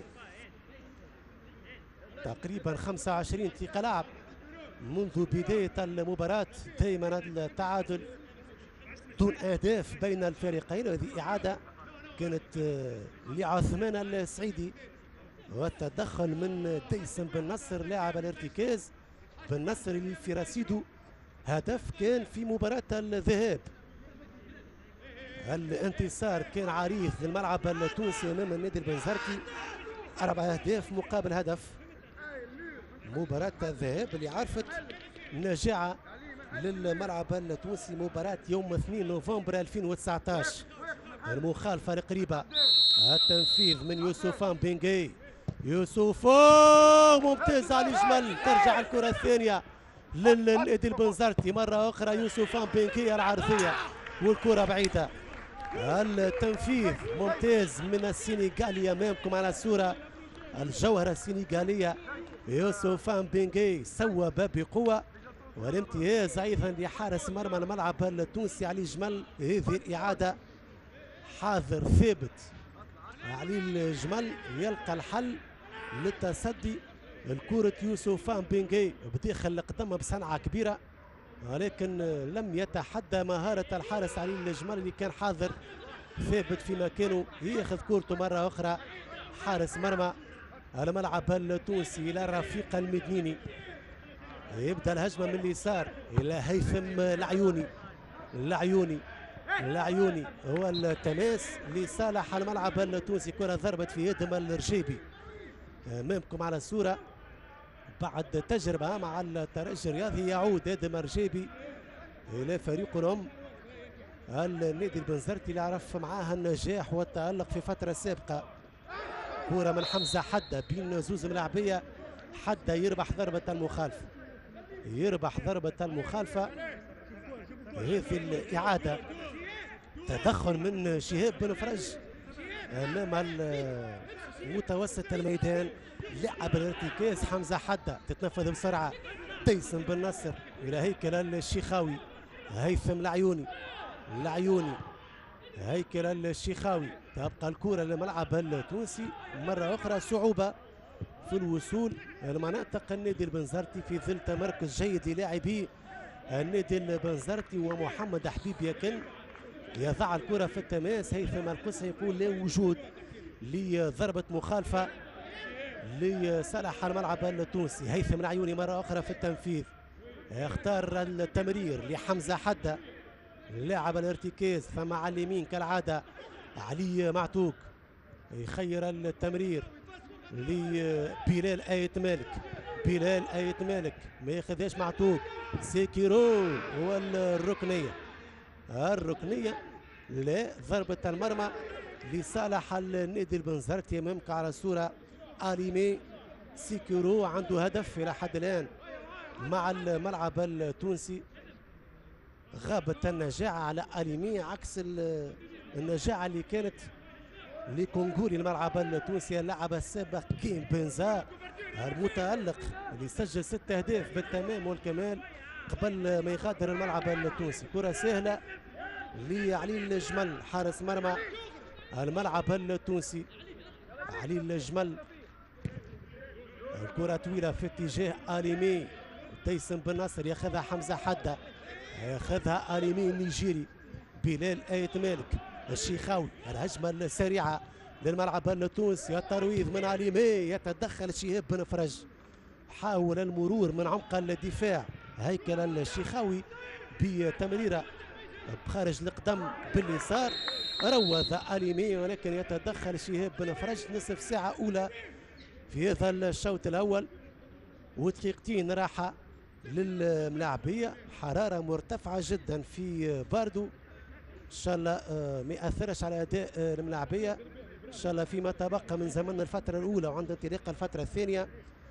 تقريبا 25 دقيقه لعب منذ بدايه المباراه، دائما التعادل دون اهداف بين الفريقين. وهذه اعاده كانت لعثمان السعيدي، والتدخل من ديسم بن نصر لاعب الارتكاز. بن نصر اللي في رصيده هدف كان في مباراة الذهاب. الانتصار كان عريض للملعب التونسي امام النادي البنزرتي، 4 أهداف مقابل هدف. مباراة الذهاب اللي عرفت نجاعة للملعب التونسي، مباراة يوم 2 نوفمبر 2019. المخالفة القريبة، التنفيذ من يوسفان بنجي. يوسف ممتاز على الجمل، ترجع الكرة الثانية للنادي البنزرتي مرة أخرى. يوسفان بنجي العرضية والكرة بعيدة. التنفيذ ممتاز من السنغالي أمامكم على الصورة، الجوهرة السنغالية يوسفان بنجي صوب بقوة. والامتياز أيضا لحارس مرمى الملعب التونسي علي جمل. هذه الإعادة حاضر ثابت علي الجمل يلقى الحل للتصدي. الكرة يوسفان بنجي بداخل القدم بصنعة كبيرة، ولكن لم يتحدى مهارة الحارس علي الجمل اللي كان حاضر ثابت في مكانه. ياخذ كورته مرة أخرى حارس مرمى الملعب التونسي إلى رفيق المدنيني. يبدأ الهجمة من اليسار إلى هيثم العيوني هو التماس لصالح الملعب التونسي. كرة ضربت في يد الرجيبي امامكم على الصورة. بعد تجربة مع الترجي الرياضي يعود ادم الرجيبي الى فريق الام النادي البنزرتي اللي عرف معاه النجاح والتألق في فترة سابقة. كرة من حمزة حدة بين زوز ملاعبية. حدة يربح ضربة المخالفة. هذه الإعادة تدخل من شهاب بن فرج امام متوسط الميدان. لعب الارتكاز حمزه حده، تتنفذ بسرعه ديسم بن نصر الى هيكل الشيخاوي. هيثم العيوني هيكل الشيخاوي. تبقى الكره للملعب التونسي مره اخرى. صعوبه في الوصول لمناطق النادي البنزرتي في ظل تمركز جيد للاعبي النادي البنزرتي. ومحمد حبيب يكن يضع الكرة في التماس. هيثم القصي يقول لا وجود لضربة مخالفة لصالح الملعب التونسي. هيثم العيوني مرة أخرى في التنفيذ، يختار التمرير لحمزة حدة لاعب الارتكاز. ثم على اليمين كالعادة علي معتوق يخير التمرير لبلال آية مالك ما ياخذهاش معتوق. سيكيرو والركنية لا ضربة المرمى لصالح النادي البنزرتي امامك على الصورة. آليمي سيكيرو عنده هدف إلى حد الآن مع الملعب التونسي. غابت النجاعة على آليمي عكس النجاعة اللي كانت لكونغولي الملعب التونسي اللاعب السابق كيم بنزا المتألق اللي سجل 6 أهداف بالتمام والكمال قبل ما يغادر الملعب التونسي. كرة سهلة لعلي الجمل حارس مرمى الملعب التونسي. علي الجمل الكرة طويلة في اتجاه آليمي. ديسم بن نصر ياخذها حمزة حدة، ياخذها آليمي النيجيري. بلال آية مالك الشيخاوي. الهجمة السريعة للملعب التونسي. الترويض من آليمي، يتدخل شهاب بن فرج، حاول المرور من عمق الدفاع. هيكل الشيخاوي بتمريرة بخارج القدم باليسار، روض آليمي ولكن يتدخل شهاب بن فرج. نصف ساعة أولى في هذا الشوط الأول ودقيقتين راحة للملاعبية. حرارة مرتفعة جدا في باردو، إن شاء الله ما يأثرش على أداء الملاعبية إن شاء الله فيما تبقى من زمن الفترة الأولى وعند انطلاق الفترة الثانية.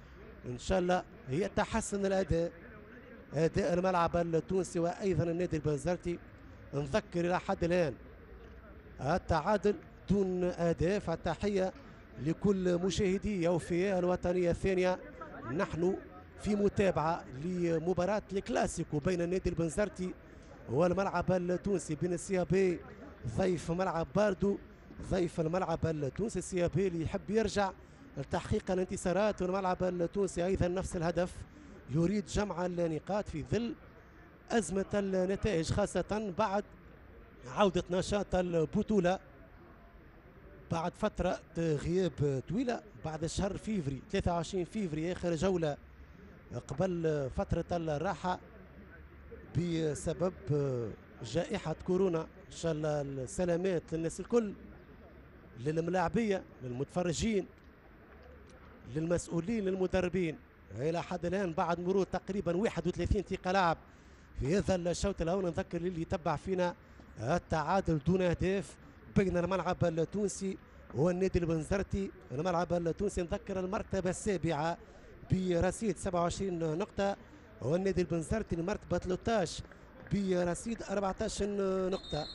ان شاء الله هي تحسن الاداء، اداء الملعب التونسي وايضا النادي البنزرتي. نذكر الى حد الان التعادل دون اهداف. التحيه لكل مشاهدي اوفياء الوطنيه الثانيه. نحن في متابعه لمباراه الكلاسيكو بين النادي البنزرتي والملعب التونسي. بين السيابي ضيف ملعب باردو، ضيف الملعب التونسي السيابي اللي يحب يرجع لتحقيق الانتصارات، والملعب التونسي ايضا نفس الهدف، يريد جمع النقاط في ظل ازمه النتائج، خاصه بعد عوده نشاط البطوله بعد فتره غياب طويله، بعد شهر فيفري 23 فيفري اخر جوله قبل فتره الراحه بسبب جائحه كورونا. ان شاء الله السلامات للناس الكل، للملاعبيه، للمتفرجين، للمسؤولين، للمدربين. الى حد الان بعد مرور تقريبا 31 دقيقه لعب في هذا الشوط الاول، نذكر للي يتبع فينا التعادل دون اهداف بين الملعب التونسي والنادي البنزرتي. الملعب التونسي نذكر المرتبه السابعه برصيد 27 نقطه، والنادي البنزرتي المرتبه 13 برصيد 14 نقطه.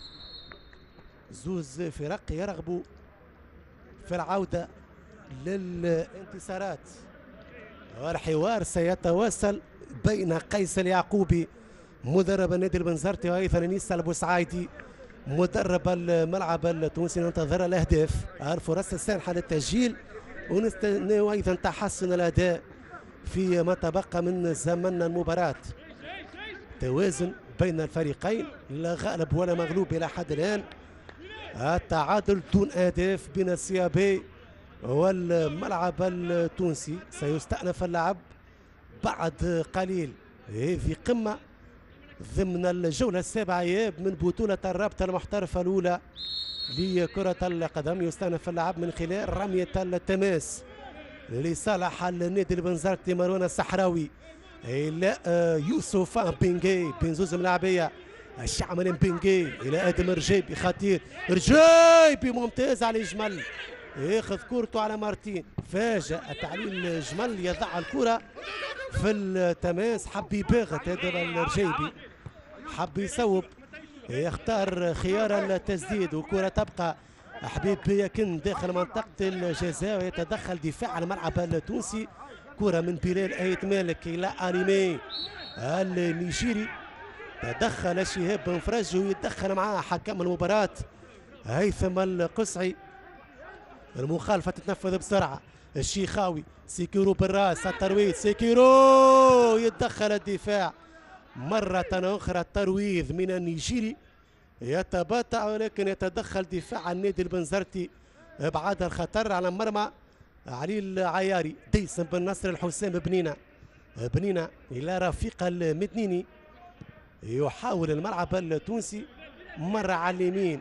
زوز فرق يرغبوا في العوده للانتصارات، والحوار سيتواصل بين قيس اليعقوبي مدرب النادي البنزرتي وايضا انيس البوسعايدي مدرب الملعب التونسي. ننتظر الاهداف، الفرص السانحه للتسجيل، ونستنى ايضا تحسن الاداء في ما تبقى من زمن المباراه. توازن بين الفريقين، لا غالب ولا مغلوب الى حد الان. التعادل دون اهداف بين السيابي والملعب التونسي. سيستأنف اللعب بعد قليل. هذه قمة ضمن الجولة السابعة اياب من بطولة الرابطة المحترفة الأولى لكرة القدم. يستأنف اللعب من خلال رمية التماس لصالح النادي البنزرتي مروان الصحراوي إلى يوسف بنجي بين زوز ملاعبية. الشعمل بنجي إلى آدم رجيبي خطير، رجيبي ممتاز على جمل، ياخذ كورته على مارتين. فاجأ تعليل جمل، يضع الكرة في التماس، حب يباغت هذا الرجيبي، حب يصوب، يختار خيار التسديد، وكرة تبقى حبيب يكن داخل منطقة الجزاء، ويتدخل دفاع الملعب التونسي. كرة من بلال آيت مالك إلى أنيمي النيجيري، تدخل شهاب بن فرج ويتدخل معاه حكم المباراة هيثم القصعي. المخالفة تتنفذ بسرعة، الشيخاوي سيكيرو بالراس، الترويض سيكيرو، يتدخل الدفاع مرة أخرى، الترويض من النيجيري يتباطأ، ولكن يتدخل دفاع النادي البنزرتي ابعاد الخطر على مرمى علي العياري. ديسم بن نصر الحسام بنينة إلى رفيق المدنيني، يحاول الملعب التونسي مرة على اليمين،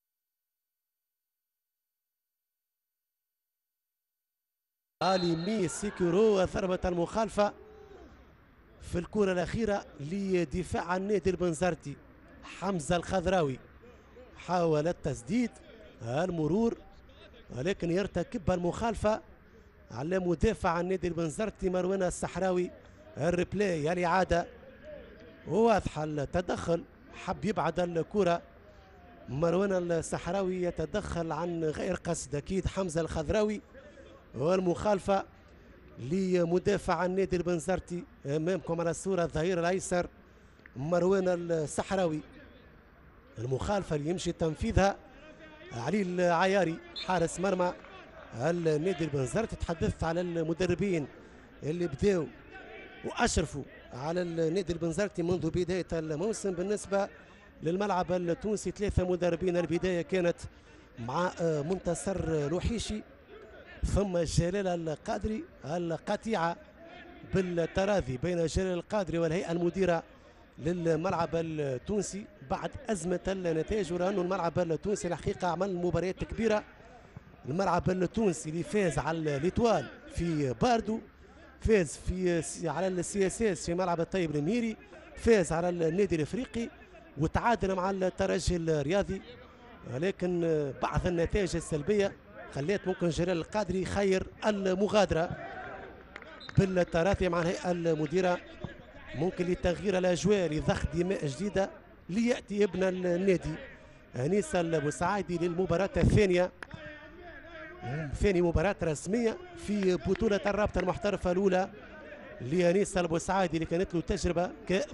اليمين سيكيرو، ضربة المخالفة في الكرة الأخيرة لدفاع النادي البنزرتي. حمزة الخضراوي حاول التسديد، المرور، ولكن يرتكب المخالفة على مدافع النادي البنزرتي مروان الصحراوي. الريبلاي الإعادة واضحة، التدخل، حب يبعد الكرة مروان الصحراوي، يتدخل عن غير قصد أكيد حمزة الخضراوي، والمخالفة لمدافع النادي البنزرتي أمامكم على الصورة الظهير الأيسر مروان الصحراوي. المخالفة اللي يمشي تنفيذها علي العياري حارس مرمى النادي البنزرتي. تحدثت على المدربين اللي بداوا واشرفوا على النادي البنزرتي منذ بدايه الموسم. بالنسبه للملعب التونسي 3 مدربين، البدايه كانت مع منتصر لوحيشي، ثم جلال القادري، القطيعه بالتراضي بين جلال القادري والهيئه المديره للملعب التونسي بعد ازمه النتائج، ولانه الملعب التونسي الحقيقه عمل مباريات كبيره. الملعب التونسي اللي فاز على ليتوال في باردو، فاز على السي اس اس في ملعب الطيب الميري، فاز على النادي الافريقي، وتعادل مع الترجي الرياضي، ولكن بعض النتائج السلبيه خلات ممكن جلال القادري يخير المغادره بالتراثي مع الهيئة المديرة ممكن لتغيير الأجواء لضخ دماء جديدة ليأتي ابن النادي أنيس البوسعيدي للمباراة الثانية، ثاني مباراة رسمية في بطولة الرابطة المحترفة الأولى لأنيس البوسعيدي اللي كانت له تجربة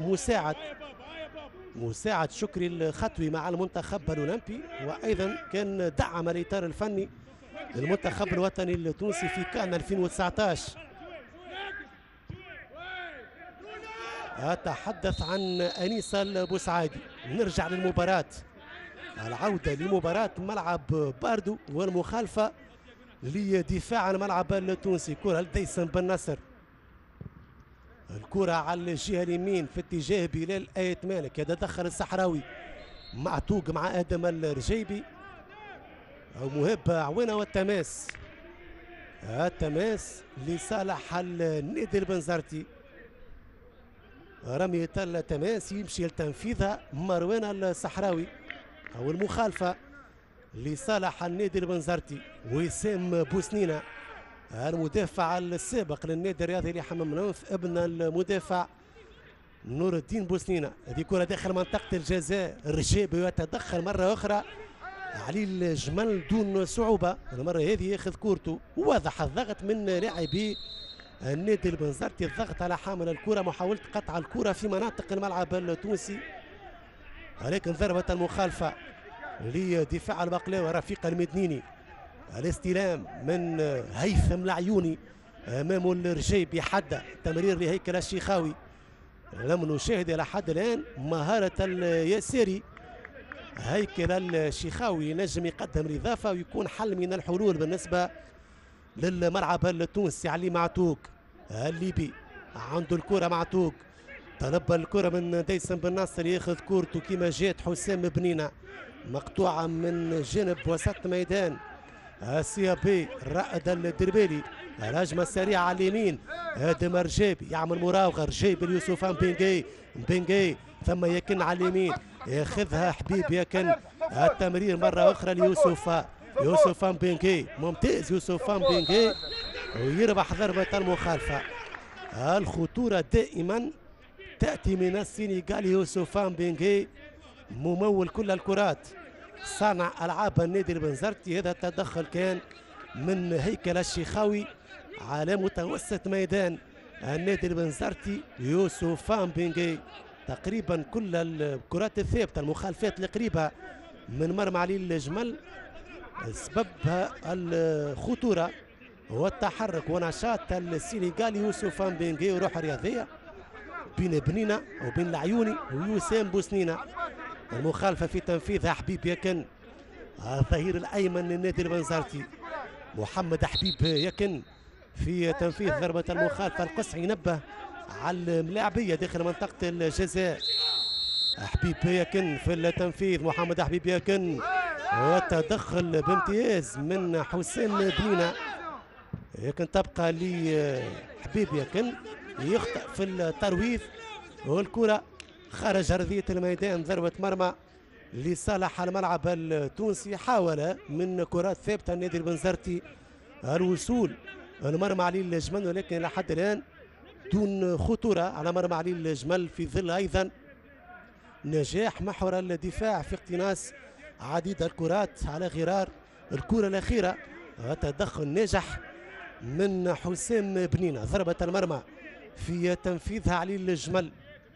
مساعد شكري الخطوي مع المنتخب الأولمبي، وأيضا كان دعم الإطار الفني للمنتخب الوطني التونسي في كان 2019. أتحدث عن أنيس البوسعيدي. نرجع للمباراة، العودة لمباراة ملعب باردو والمخالفة لدفاع عن الملعب التونسي. كرة لديسم بن نصر، الكرة على الجهة اليمين في اتجاه بلال آيت مالك، يتدخل الصحراوي معتوق مع آدم الرجيبي أو مهاب عوينة، والتماس التماس لصالح النادي البنزرتي. رمية التماس يمشي لتنفيذها مروان الصحراوي أو المخالفة لصالح النادي البنزرتي. وسام بوسنينة المدافع السابق للنادي الرياضي لحمام منوف ابن المدافع نور الدين بوسنينة. هذه كرة داخل منطقة الجزاء، الرجيبي يتدخل مرة أخرى علي الجمل دون صعوبة، المرة هذه ياخذ كورته. واضح الضغط من لاعبي النادي البنزرتي، الضغط على حامل الكرة، محاولة قطع الكرة في مناطق الملعب التونسي، ولكن ضربة المخالفة لدفاع البقلاوي رفيق المدنيني. الاستلام من هيثم العيوني امام الرجيبي، حد تمرير لهيكل الشيخاوي. لم نشاهد الى حد الان مهارة اليساري هيكل الشيخاوي، نجم يقدم الاضافة ويكون حل من الحلول بالنسبة للملعب التونسي. علي معتوق الليبي عنده الكرة، معتوق طلب الكرة من ديسم بن ناصر، ياخذ كورته كما جات حسام بنينة، مقطوعة من جانب وسط ميدان السيابي الرائد الدربيلي. الهجمة السريعة على اليمين، ادم رجيبي يعمل مراوغة، رجيبي ليوسف بنجي ثم يكن على اليمين، ياخذها حبيب يكن، التمرير مرة أخرى يوسف بنجي، ممتاز يوسف بنجي، ويربح ضربة المخالفة. الخطورة دائما تأتي من السنغالي يوسف بنجي، ممول كل الكرات، صانع ألعاب النادي البنزرتي. هذا التدخل كان من هيكل الشيخاوي على متوسط ميدان النادي البنزرتي. يوسف بنجي تقريبا كل الكرات الثابتة، المخالفات القريبة من مرمى علي الجمل سببها الخطورة والتحرك ونشاط السنغالي يوسف بنجي، وروح رياضية بين بنينة وبين العيوني ويوسام بوسنينة. المخالفة في تنفيذها حبيب يكن الظهير الأيمن للنادي البنزرتي، محمد حبيب يكن في تنفيذ ضربة المخالفة. القصعي ينبه على الملاعبية داخل منطقة الجزاء. حبيب يكن في التنفيذ، محمد حبيب يكن، والتدخل بامتياز من حسام بنينة، لكن تبقى لحبيب يكن يخطئ في الترويض، والكرة خارج أرضية الميدان. ضربة مرمى لصالح الملعب التونسي. حاول من كرات ثابتة النادي البنزرتي الوصول المرمى علي الجمل، ولكن لحد الآن دون خطورة على مرمى علي الجمل، في ظل أيضا نجاح محور الدفاع في اقتناص عديد الكرات على غرار الكرة الأخيرة. تدخل ناجح من حسام بنينة. ضربة المرمى في تنفيذها علي الجمل،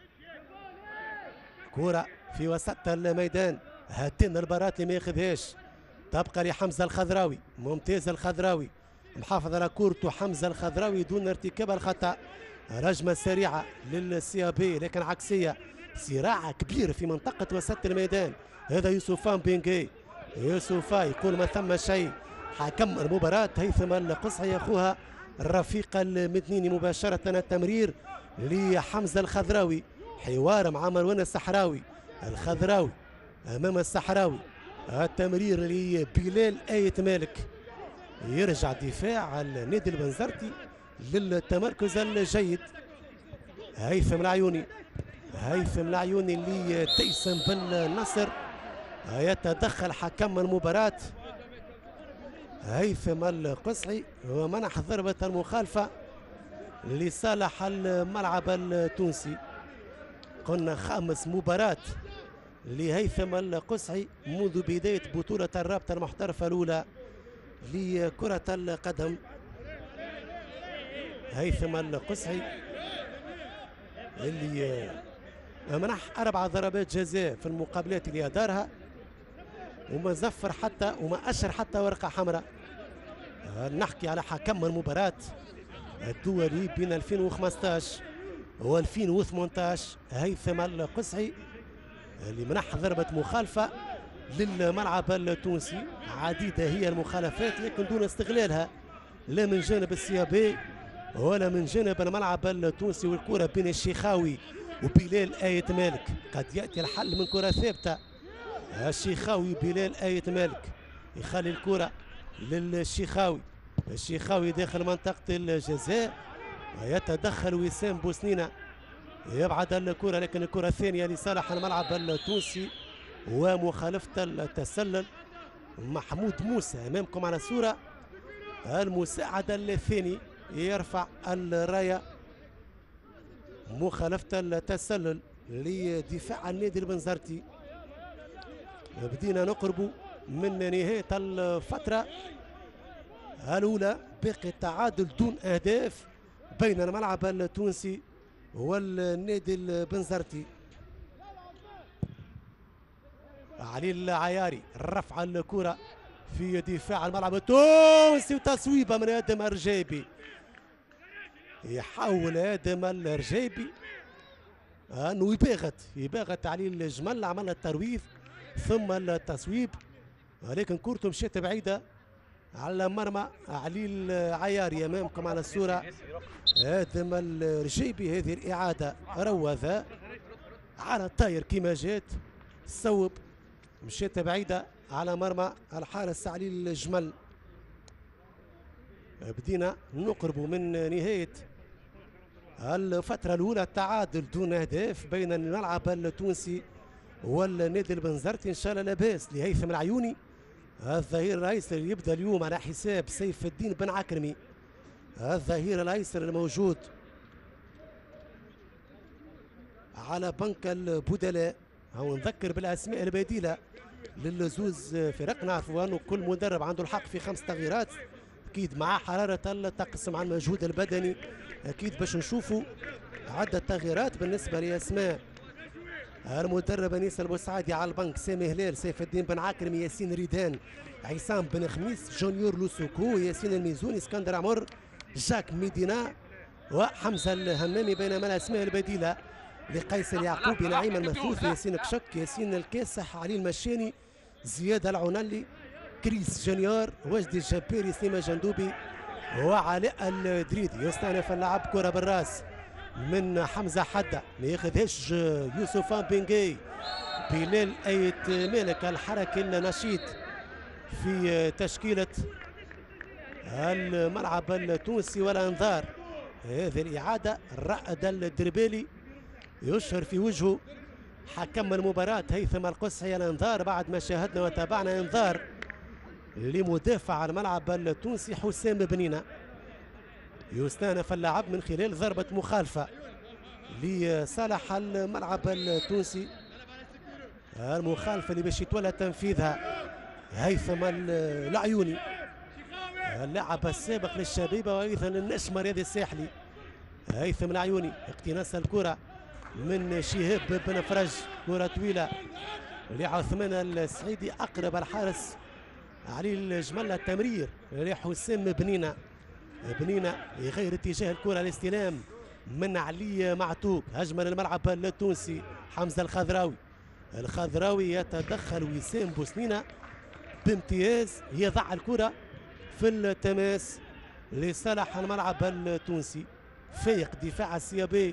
كرة في وسط الميدان، هاتين البارات اللي ما ياخذهاش، تبقى لحمزة الخضراوي. ممتاز الخضراوي، محافظ على كورته حمزة الخضراوي دون ارتكاب الخطأ. رجمة سريعة للسيابي لكن عكسية، صراع كبير في منطقة وسط الميدان. هذا يوسف بنجي، يوسف يقول ما ثم شيء. حكم المباراة هيثم القصعي أخوها الرفيق المدنيني. مباشرة التمرير لحمزة الخضراوي، حوار مع مروان الصحراوي. الخضراوي أمام الصحراوي، التمرير لبلال آيت مالك. يرجع دفاع النادي البنزرتي للتمركز الجيد. هيثم العيوني لتيسم بن نصر، يتدخل حكم المباراة هيثم القصعي ومنح ضربة المخالفة لصالح الملعب التونسي. قلنا خامس مباراة لهيثم القصعي منذ بداية بطولة الرابطة المحترفة الأولى لكرة القدم. هيثم القصعي اللي منح 4 ضربات جزاء في المقابلات اللي أدارها، وما زفر حتى وما أشر حتى ورقة حمراء. نحكي على حكم المباراة الدولي بين 2015 و 2018 هيثم القصعي اللي منح ضربة مخالفة للملعب التونسي. عديدة هي المخالفات لكن دون استغلالها لا من جانب السيابي ولا من جانب الملعب التونسي. والكرة بين الشيخاوي وبلال آية مالك، قد يأتي الحل من كرة ثابتة. الشيخاوي بلال آية مالك يخلي الكرة للشيخاوي، الشيخاوي داخل منطقة الجزاء يتدخل وسام بوسنينة يبعد الكرة، لكن الكرة الثانية لصالح الملعب التونسي ومخالفة التسلل. محمود موسى أمامكم على الصورة، المساعد الثاني يرفع الراية. مخالفة التسلل لدفاع النادي البنزرتي. بدينا نقرب من نهاية الفترة الأولى، باقي التعادل دون أهداف بين الملعب التونسي والنادي البنزرتي. علي العياري رفع الكرة في دفاع الملعب التونسي وتصويبة من آدم الرجيبي. يحاول آدم الرجيبي أنه يباغت علي الجمل، عمل الترويض ثم التصويب، ولكن كورته مشيت بعيدة على مرمى علي العياري أمامكم على الصورة. آدم الرجيبي هذه الإعادة روذة على الطاير كما جات، صوب مشيت بعيدة على مرمى الحارس علي الجمل. بدينا نقرب من نهاية الفترة الأولى، التعادل دون أهداف بين الملعب التونسي والنادي البنزرتي. إن شاء الله لاباس لهيثم العيوني الظهير الايسر اللي يبدا اليوم على حساب سيف الدين بن عكرمي، الظهير الايسر الموجود على بنك البدلاء. او نذكر بالاسماء البديله للزوز فرق. نعرفوا انه كل مدرب عنده الحق في 5 تغييرات، اكيد مع حراره الطقس مع المجهود البدني اكيد باش نشوفوا عده تغييرات بالنسبه لاسماء المدرب انيس البوسعادي على البنك: سامي هلال، سيف الدين بن عكرمي، ياسين ريدان، عصام بن خميس، جونيور لوسوكو، ياسين الميزوني، اسكندر عمر، جاك ميدينا وحمزه الهمامي. بينما الاسماء البديله لقيس اليعقوبي، نعيم المثوث، ياسين كشك، ياسين الكاسح، علي المشاني، زياد العنلي، كريس جونيور، وجدي الجبيري، سليمه جندوبي وعلاء الدريدي. يستأنف اللعب كره بالراس من حمزه حده، ما ياخذهاش يوسفان بنجي. بلال آية مالك الحركي النشيط في تشكيله الملعب التونسي. والانذار هذه الاعاده الرائد الدربالي يشهر في وجهه حكم المباراه هيثم القصعي الانذار بعد ما شاهدنا وتابعنا انذار لمدافع الملعب التونسي حسام بنينه. يستأنف اللعب من خلال ضربة مخالفة لصالح الملعب التونسي. المخالفة اللي باش يتولى تنفيذها هيثم العيوني، اللاعب السابق للشبيبة وأيضا النجم رياضي الساحلي. هيثم العيوني اقتناص الكرة من شهاب بن فرج، كرة طويلة لعثمان السعيدي أقرب الحارس علي الجمل. التمرير لحسام بنينه، بنينه يغير اتجاه الكرة الاستلام من علي معتوق. هجمة للملعب التونسي حمزة الخضراوي، الخضراوي يتدخل وسام بوسنينة بامتياز، يضع الكرة في التماس لصالح الملعب التونسي. فايق دفاع السيابي،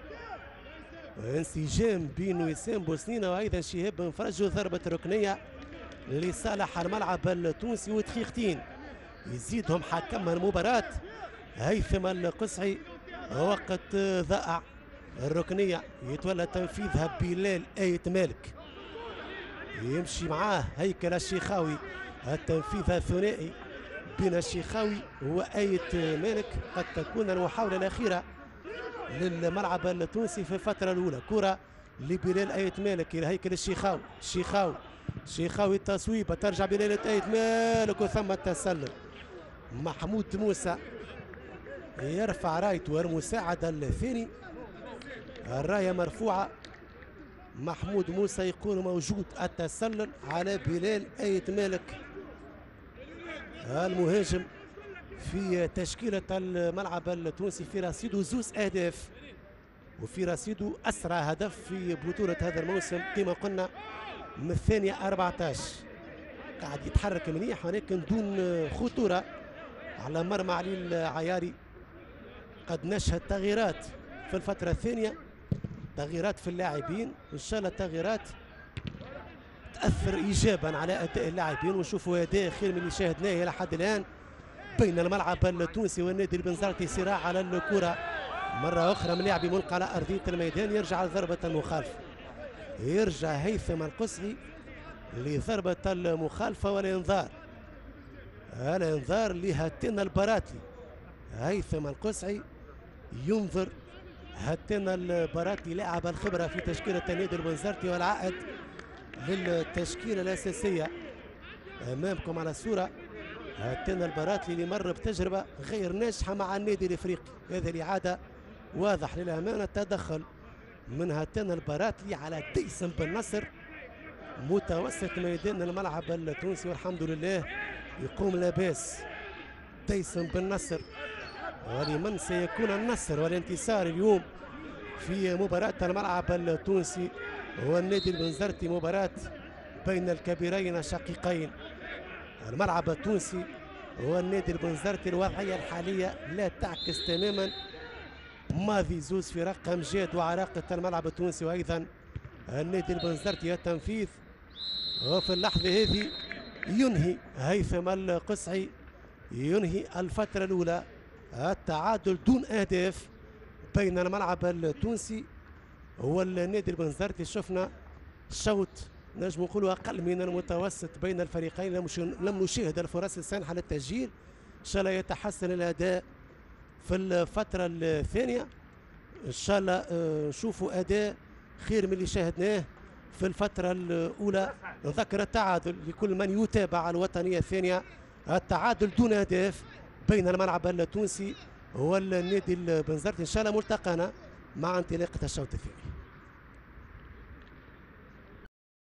انسجام بين وسام بوسنينة وايضا شهاب بن فرج، ضربة ركنية لصالح الملعب التونسي ودقيقتين يزيدهم حكم المباراة هيثم القصعي. وقت ضائع، الركنية يتولى تنفيذها بلال آية مالك، يمشي معاه هيكل الشيخاوي. التنفيذ الثنائي بين الشيخاوي وآية مالك. قد تكون المحاولة الأخيرة للملعب التونسي في الفترة الأولى. كرة لبلال آية مالك إلى هيكل الشيخاوي التصويبة ترجع بلال آية مالك وثم التسلل. محمود موسى يرفع رايته والمساعدة الثاني، الراية مرفوعة. محمود موسى يكون موجود، التسلل على بلال آية مالك المهاجم في تشكيلة الملعب التونسي في رصيده زوز أهداف وفي رصيده أسرع هدف في بطولة هذا الموسم كما قلنا من الثانية 14. قاعد يتحرك منيح ولكن دون خطورة على مرمى علي العياري. قد نشهد تغييرات في الفترة الثانية، تغييرات في اللاعبين، إن شاء الله تغييرات تأثر إيجابا على أداء اللاعبين ونشوفوا أداء خير من اللي شاهدناه إلى حد الآن بين الملعب التونسي والنادي البنزرتي. صراع على الكرة مرة أخرى من لاعب ملقى على أرضية الميدان، يرجع لضربة المخالفة، يرجع هيثم القصعي لضربة المخالفة والإنذار. الإنذار لهاتين البراتلي. هيثم القصعي ينظر هاتين البراتلي لاعب الخبرة في تشكيلة النادي البنزرتي والعائد للتشكيلة الأساسية أمامكم على الصورة. هاتين البراتلي اللي مر بتجربة غير ناجحة مع النادي الإفريقي. هذا الإعادة واضح للأمانة تدخل من هاتين البراتلي على ديسم بن نصر متوسط ميدان الملعب التونسي، والحمد لله يقوم لاباس ديسم بن نصر. ولمن سيكون النصر والانتصار اليوم في مباراة الملعب التونسي والنادي البنزرتي، مباراة بين الكبيرين الشقيقين الملعب التونسي والنادي البنزرتي. الوضعية الحالية لا تعكس تماما ماضي زوز فرق أمجاد وعراقة الملعب التونسي وأيضا النادي البنزرتي التنفيذ. وفي اللحظة هذه ينهي هيثم القصعي ينهي الفترة الأولى التعادل دون أهداف بين الملعب التونسي والنادي البنزرتي. شفنا شوط نجم نقولوا أقل من المتوسط بين الفريقين، لم نشاهد الفرص السانحة للتسجيل. إن شاء الله يتحسن الأداء في الفترة الثانية، إن شاء الله نشوفوا أداء خير من اللي شاهدناه في الفترة الأولى. نذكر التعادل لكل من يتابع الوطنية الثانية، التعادل دون أهداف بين الملعب التونسي والنادي البنزرتي. إن شاء الله ملتقانا مع انطلاقة الشوط الثاني.